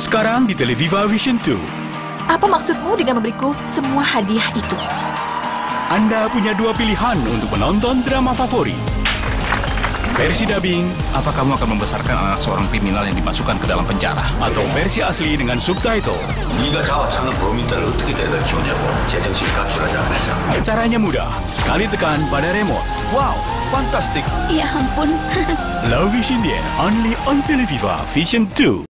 Sekarang di Televiva Vision 2. Apa maksudmu dengan memberiku semua hadiah itu? Anda punya dua pilihan untuk menonton drama favorit. Versi dubbing, Apa kamu akan membesarkan anak seorang kriminal yang dimasukkan ke dalam penjara? atau versi asli dengan subtitle. 네가 자화창을 범인들을 어떻게 데려다 키우냐고 제정신이 가출하지 않아서. Caranya mudah, sekali tekan pada remote. Wow, fantastik. Ya ampun. Love Vision Dia, only on Televiva Vision 2.